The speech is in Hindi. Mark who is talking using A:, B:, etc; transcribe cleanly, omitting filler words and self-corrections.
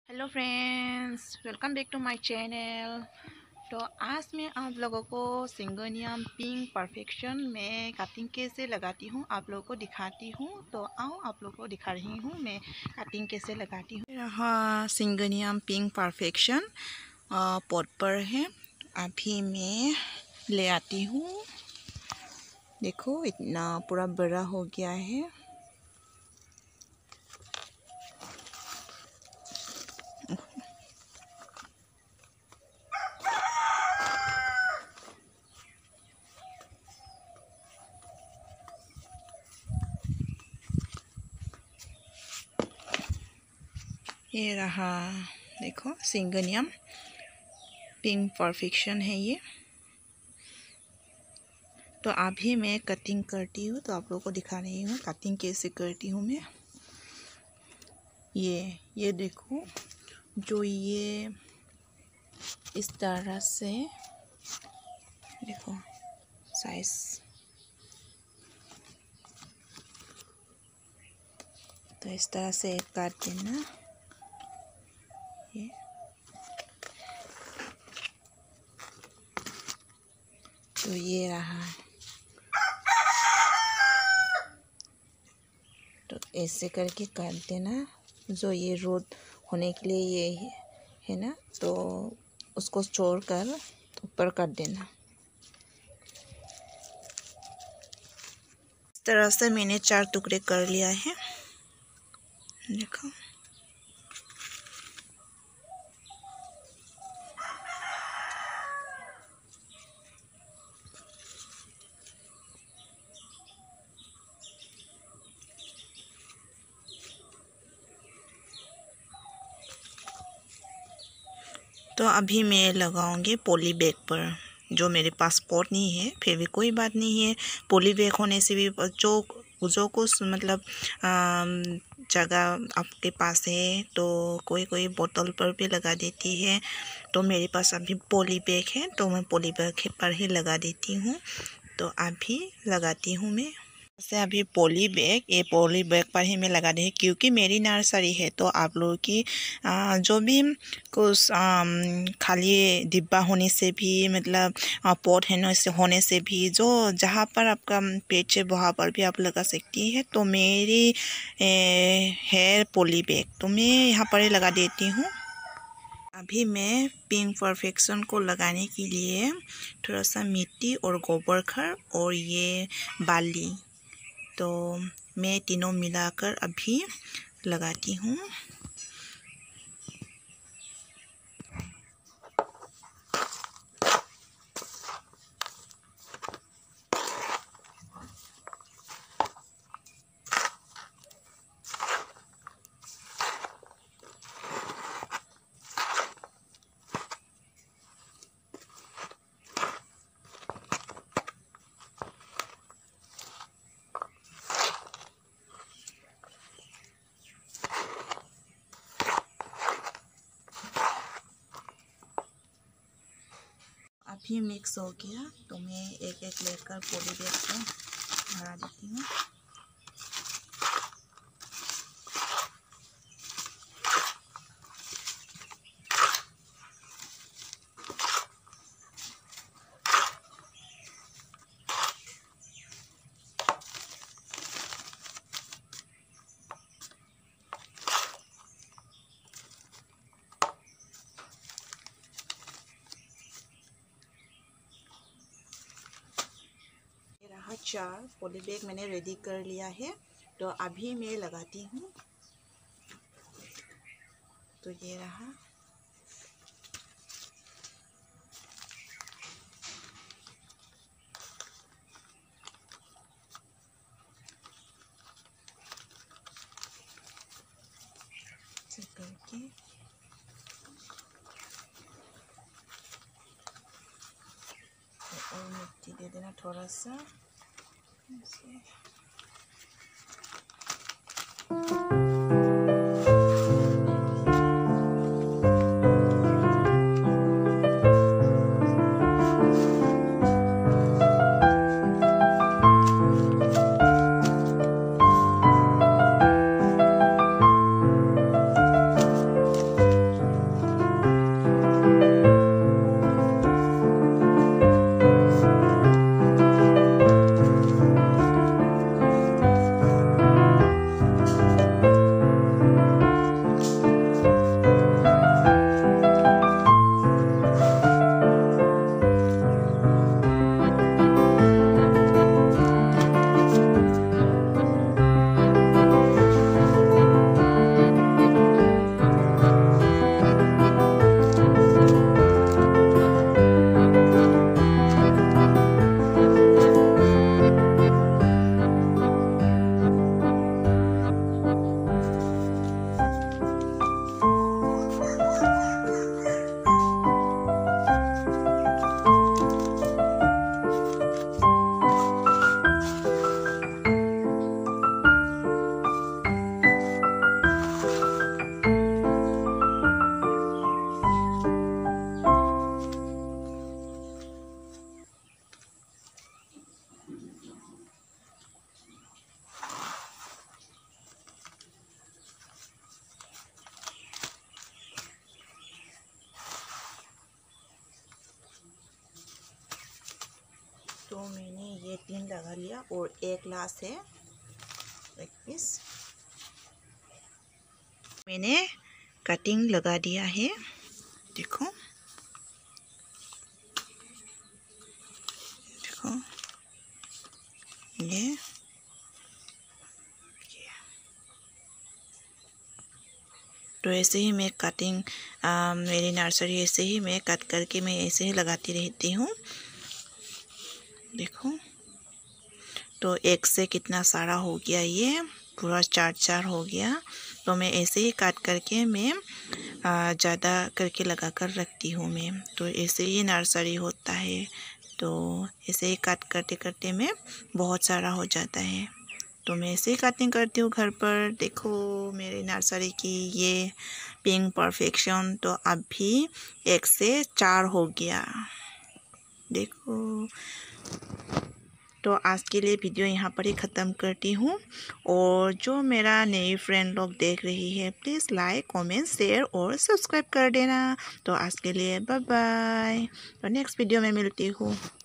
A: Hello friends, welcome back to my channel. तो आज मैं आप लोगों को सिंगोनियम पिंक परफेक्शन में कटिंग कैसे लगाती हूँ आप लोगों को दिखाती हूँ। तो आओ आप लोगों को दिखा रही हूँ मैं कटिंग कैसे लगाती हूँ। यहाँ सिंगोनियम पिंक परफेक्शन पॉट पर है। अभी मैं ले आती हूँ। देखो इतना पूरा बड़ा हो गया है। ये रहा, देखो सिंगोनियम पिंक परफेक्शन है ये। तो अभी मैं कटिंग करती हूँ, तो आप लोगों को दिखा रही हूँ कटिंग कैसे करती हूँ मैं। ये देखो, जो ये इस तरह से देखो साइज, तो इस तरह से काट देना। ये तो ये रहा, तो ऐसे करके काट देना। जो ये रोड होने के लिए ये है ना, तो उसको छोड़कर ऊपर काट देना। इस तरह से मैंने 4 टुकड़े कर लिया है, देखो। तो अभी मैं लगाऊंगी पॉली बैग पर। जो मेरे पास पॉट नहीं है फिर भी कोई बात नहीं है, पॉली बैग होने से भी जो कुछ मतलब जगह आपके पास है तो कोई कोई बोतल पर भी लगा देती है। तो मेरे पास अभी पॉली बैग है तो मैं पॉली बैग पर ही लगा देती हूँ। तो अभी लगाती हूँ मैं से अभी पॉली बैग पर ही मैं लगा दी, क्योंकि मेरी नर्सरी है। तो आप लोगों की जो भी कुछ खाली डिब्बा होने से भी मतलब पॉट होने से भी जो जहाँ पर आपका पेज है वहाँ पर भी आप लगा सकती है। तो मेरी है पॉली बैग, तो मैं यहाँ पर ही लगा देती हूँ। अभी मैं पिंक परफेक्शन को लगाने के लिए थोड़ा सा मिट्टी और गोबर खार और ये बाली, तो मैं तीनों मिलाकर अभी लगाती हूँ। अभी मिक्स हो गया, तो मैं एक एक लेकर पॉली बैग को भरा देती हूँ। रहा 4 पॉली बैग मैंने रेडी कर लिया है। तो अभी मैं लगाती हूँ। तो ये रहा, करके और मिट्टी दे देना थोड़ा सा। लिया और एक लास्ट है एक पीस। मैंने कटिंग लगा दिया है, देखो देखो ये तो ऐसे ही मैं कटिंग मेरी नर्सरी ऐसे ही मैं कट करके मैं ऐसे ही लगाती रहती हूँ। देखो तो एक से कितना सारा हो गया, ये पूरा चार हो गया। तो मैं ऐसे ही काट करके मैं ज़्यादा करके लगा कर रखती हूँ मैं। तो ऐसे ही नर्सरी होता है, तो ऐसे ही काट करते करते में बहुत सारा हो जाता है। तो मैं ऐसे ही कटिंग करती हूँ घर पर। देखो मेरी नर्सरी की ये पिंक परफेक्शन तो अभी 1 से 4 हो गया, देखो। तो आज के लिए वीडियो यहाँ पर ही ख़त्म करती हूँ। और जो मेरा नई फ्रेंड लोग देख रही है, प्लीज़ लाइक कमेंट शेयर और सब्सक्राइब कर देना। तो आज के लिए बाय बाय, तो नेक्स्ट वीडियो में मिलती हूँ।